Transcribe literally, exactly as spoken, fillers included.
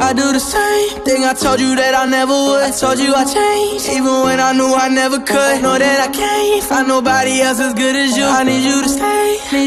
I do the same thing I told you that I never would. I told you I changed, even when I knew I never could. Know that I can't find nobody else as good as you. I need you to stay.